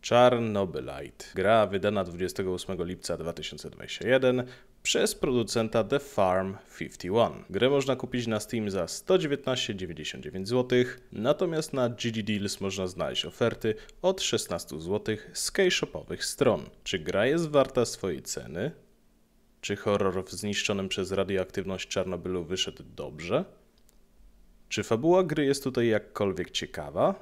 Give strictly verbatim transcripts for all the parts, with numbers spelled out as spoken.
Czarnobylite. Gra wydana dwudziestego ósmego lipca dwa tysiące dwudziestego pierwszego przez producenta The Farm pięćdziesiąt jeden. Grę można kupić na Steam za sto dziewiętnaście dziewięćdziesiąt dziewięć złotych, natomiast na G G Deals można znaleźć oferty od szesnaście złotych z keyshopowych stron. Czy gra jest warta swojej ceny? Czy horror w zniszczonym przez radioaktywność Czarnobylu wyszedł dobrze? Czy fabuła gry jest tutaj jakkolwiek ciekawa?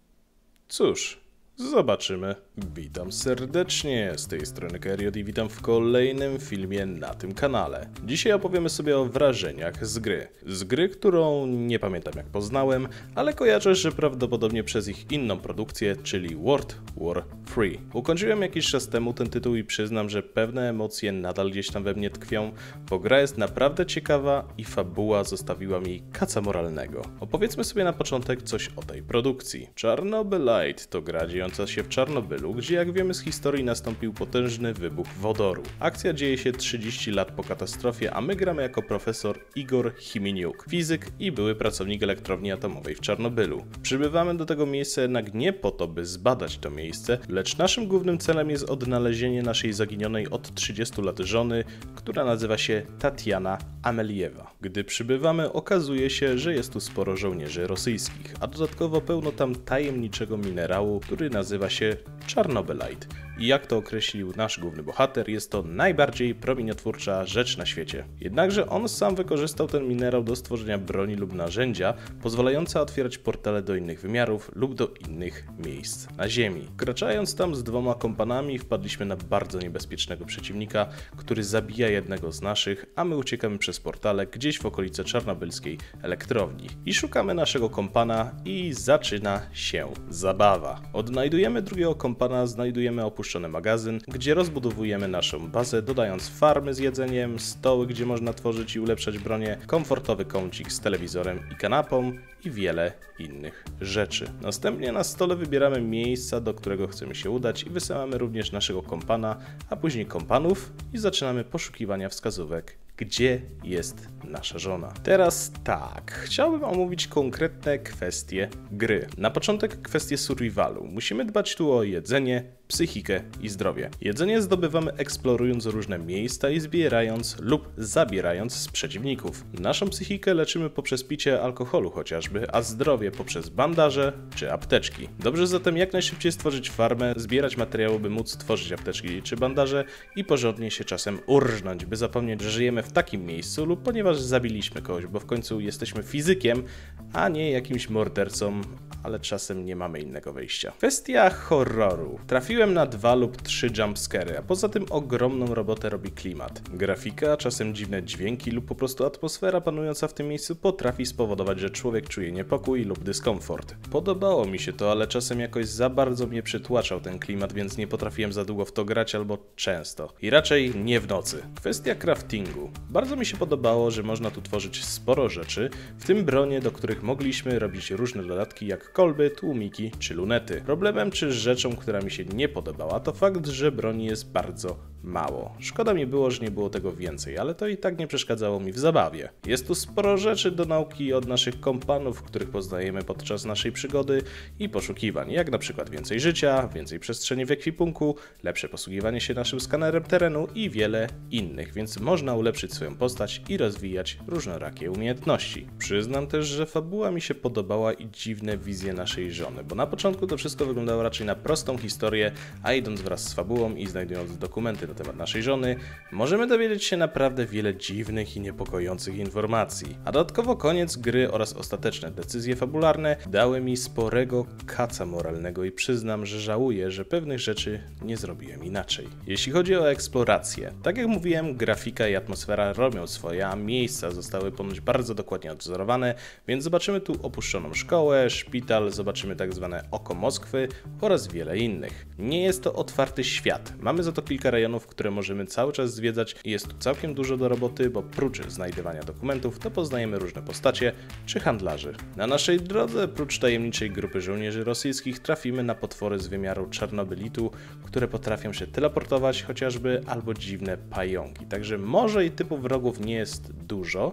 Cóż, zobaczymy. Witam serdecznie, z tej strony Keriot i witam w kolejnym filmie na tym kanale. Dzisiaj opowiemy sobie o wrażeniach z gry. Z gry, którą nie pamiętam jak poznałem, ale kojarzę, że prawdopodobnie przez ich inną produkcję, czyli World War trzy. Ukończyłem jakiś czas temu ten tytuł i przyznam, że pewne emocje nadal gdzieś tam we mnie tkwią, bo gra jest naprawdę ciekawa i fabuła zostawiła mi kaca moralnego. Opowiedzmy sobie na początek coś o tej produkcji. Czarnobylite to gra dziejąca się w Czarnobylu, gdzie jak wiemy z historii nastąpił potężny wybuch wodoru. Akcja dzieje się trzydzieści lat po katastrofie, a my gramy jako profesor Igor Chiminiuk, fizyk i były pracownik elektrowni atomowej w Czarnobylu. Przybywamy do tego miejsca jednak nie po to, by zbadać to miejsce, lecz naszym głównym celem jest odnalezienie naszej zaginionej od trzydziestu lat żony, która nazywa się Tatiana Ameliewa. Gdy przybywamy, okazuje się, że jest tu sporo żołnierzy rosyjskich, a dodatkowo pełno tam tajemniczego minerału, który nazywa się Czarnobylite. I jak to określił nasz główny bohater, jest to najbardziej promieniotwórcza rzecz na świecie. Jednakże on sam wykorzystał ten minerał do stworzenia broni lub narzędzia, pozwalające otwierać portale do innych wymiarów lub do innych miejsc na Ziemi. Wkraczając tam z dwoma kompanami, wpadliśmy na bardzo niebezpiecznego przeciwnika, który zabija jednego z naszych, a my uciekamy przez portale gdzieś w okolice czarnobylskiej elektrowni. I szukamy naszego kompana i zaczyna się zabawa. Odnajdujemy drugiego kompana, znajdujemy opuszczony magazyn, gdzie rozbudowujemy naszą bazę, dodając farmy z jedzeniem, stoły, gdzie można tworzyć i ulepszać bronię, komfortowy kącik z telewizorem i kanapą i wiele innych rzeczy. Następnie na stole wybieramy miejsca, do którego chcemy się udać i wysyłamy również naszego kompana, a później kompanów i zaczynamy poszukiwania wskazówek, gdzie jest nasza żona. Teraz tak, chciałbym omówić konkretne kwestie gry. Na początek kwestie survivalu. Musimy dbać tu o jedzenie, psychikę i zdrowie. Jedzenie zdobywamy eksplorując różne miejsca i zbierając lub zabierając z przeciwników. Naszą psychikę leczymy poprzez picie alkoholu chociażby, a zdrowie poprzez bandaże czy apteczki. Dobrze zatem jak najszybciej stworzyć farmę, zbierać materiały, by móc tworzyć apteczki czy bandaże i porządnie się czasem urżnąć, by zapomnieć, że żyjemy w takim miejscu lub ponieważ zabiliśmy kogoś, bo w końcu jesteśmy fizykiem, a nie jakimś mordercą, ale czasem nie mamy innego wyjścia. Kwestia horroru. Trafiłem na dwa lub trzy jumpscary, a poza tym ogromną robotę robi klimat. Grafika, czasem dziwne dźwięki lub po prostu atmosfera panująca w tym miejscu potrafi spowodować, że człowiek czuje niepokój lub dyskomfort. Podobało mi się to, ale czasem jakoś za bardzo mnie przytłaczał ten klimat, więc nie potrafiłem za długo w to grać albo często. I raczej nie w nocy. Kwestia craftingu. Bardzo mi się podobało, że można tu tworzyć sporo rzeczy, w tym bronie, do których mogliśmy robić różne dodatki jak kolby, tłumiki czy lunety. Problemem czy rzeczą, która mi się nie podobała, to fakt, że broni jest bardzo mało. Szkoda mi było, że nie było tego więcej, ale to i tak nie przeszkadzało mi w zabawie. Jest tu sporo rzeczy do nauki od naszych kompanów, których poznajemy podczas naszej przygody i poszukiwań, jak na przykład więcej życia, więcej przestrzeni w ekwipunku, lepsze posługiwanie się naszym skanerem terenu i wiele innych, więc można ulepszyć swoją postać i rozwijać różnorakie umiejętności. Przyznam też, że fabuła mi się podobała i dziwne wizje naszej żony, bo na początku to wszystko wyglądało raczej na prostą historię, a idąc wraz z fabułą i znajdując dokumenty na temat naszej żony, możemy dowiedzieć się naprawdę wiele dziwnych i niepokojących informacji. A dodatkowo koniec gry oraz ostateczne decyzje fabularne dały mi sporego kaca moralnego i przyznam, że żałuję, że pewnych rzeczy nie zrobiłem inaczej. Jeśli chodzi o eksplorację, tak jak mówiłem, grafika i atmosfera robią swoje, a miejsca zostały ponoć bardzo dokładnie odwzorowane, więc zobaczymy tu opuszczoną szkołę, szpital, zobaczymy tak zwane oko Moskwy oraz wiele innych. Nie jest to otwarty świat, mamy za to kilka rejonów, które możemy cały czas zwiedzać i jest tu całkiem dużo do roboty, bo prócz znajdywania dokumentów, to poznajemy różne postacie czy handlarzy. Na naszej drodze, prócz tajemniczej grupy żołnierzy rosyjskich, trafimy na potwory z wymiaru Czarnobylitu, które potrafią się teleportować chociażby, albo dziwne pająki. Także może i typu wrogów nie jest dużo,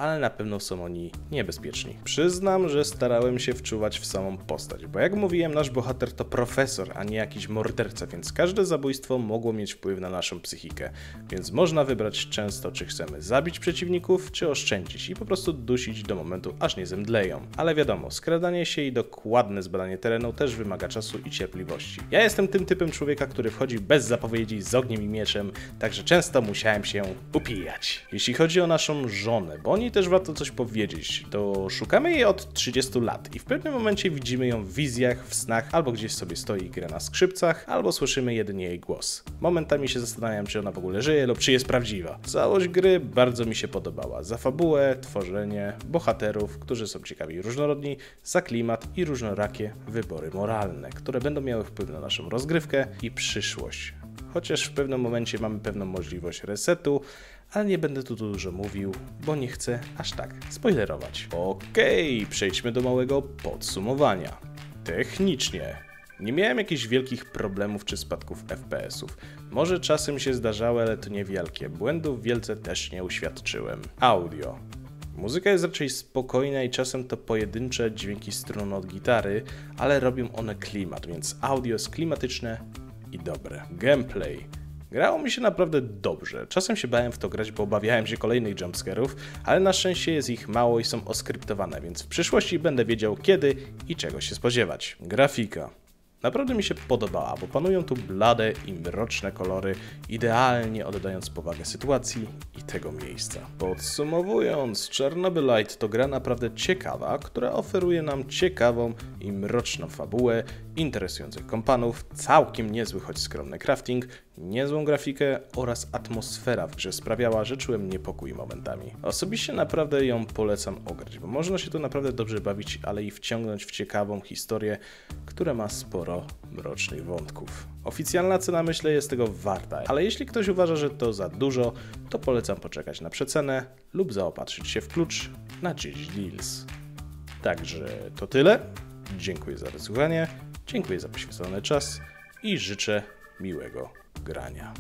ale na pewno są oni niebezpieczni. Przyznam, że starałem się wczuwać w samą postać, bo jak mówiłem, nasz bohater to profesor, a nie jakiś morderca, więc każde zabójstwo mogło mieć wpływ na naszą psychikę, więc można wybrać często, czy chcemy zabić przeciwników, czy oszczędzić i po prostu dusić do momentu, aż nie zemdleją. Ale wiadomo, skradanie się i dokładne zbadanie terenu też wymaga czasu i cierpliwości. Ja jestem tym typem człowieka, który wchodzi bez zapowiedzi z ogniem i mieczem, także często musiałem się upijać. Jeśli chodzi o naszą żonę, bo o niej też warto coś powiedzieć, to szukamy jej od trzydziestu lat i w pewnym momencie widzimy ją w wizjach, w snach, albo gdzieś sobie stoi i gra na skrzypcach, albo słyszymy jedynie jej głos. Momentami się zastanawiam, czy ona w ogóle żyje lub czy jest prawdziwa. Całość gry bardzo mi się podobała. Za fabułę, tworzenie, bohaterów, którzy są ciekawi i różnorodni, za klimat i różnorakie wybory moralne, które będą miały wpływ na naszą rozgrywkę i przyszłość. Chociaż w pewnym momencie mamy pewną możliwość resetu, ale nie będę tu dużo mówił, bo nie chcę aż tak spoilerować. Okej, przejdźmy do małego podsumowania. Technicznie nie miałem jakichś wielkich problemów czy spadków F P S-ów. Może czasem się zdarzały, ale to niewielkie. Błędów wielce też nie uświadczyłem. Audio. Muzyka jest raczej spokojna i czasem to pojedyncze dźwięki strun od gitary, ale robią one klimat, więc audio jest klimatyczne i dobre. Gameplay. Grało mi się naprawdę dobrze. Czasem się bałem w to grać, bo obawiałem się kolejnych jumpscarów, ale na szczęście jest ich mało i są oskryptowane, więc w przyszłości będę wiedział kiedy i czego się spodziewać. Grafika. Naprawdę mi się podobała, bo panują tu blade i mroczne kolory, idealnie oddając powagę sytuacji i tego miejsca. Podsumowując, Chernobylite to gra naprawdę ciekawa, która oferuje nam ciekawą i mroczną fabułę, interesujących kompanów, całkiem niezły, choć skromny crafting, niezłą grafikę oraz atmosfera w grze sprawiała, że czułem niepokój momentami. Osobiście naprawdę ją polecam ograć, bo można się tu naprawdę dobrze bawić, ale i wciągnąć w ciekawą historię, która ma sporo mrocznych wątków. Oficjalna cena, myślę, jest tego warta, ale jeśli ktoś uważa, że to za dużo, to polecam poczekać na przecenę lub zaopatrzyć się w klucz na G G Deals. Także to tyle. Dziękuję za wysłuchanie, dziękuję za poświęcony czas i życzę miłego grania.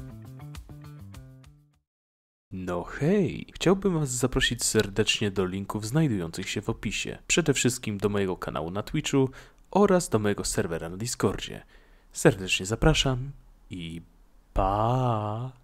No hej, chciałbym Was zaprosić serdecznie do linków znajdujących się w opisie. Przede wszystkim do mojego kanału na Twitchu oraz do mojego serwera na Discordzie. Serdecznie zapraszam i pa!